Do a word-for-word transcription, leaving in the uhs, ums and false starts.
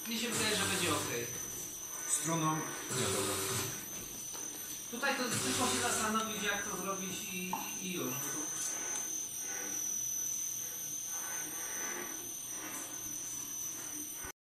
Mnie się wydaje, że będzie ok. Stroną... Nie, dobra. Tutaj to tylko się zastanowić, jak to zrobić i, i już.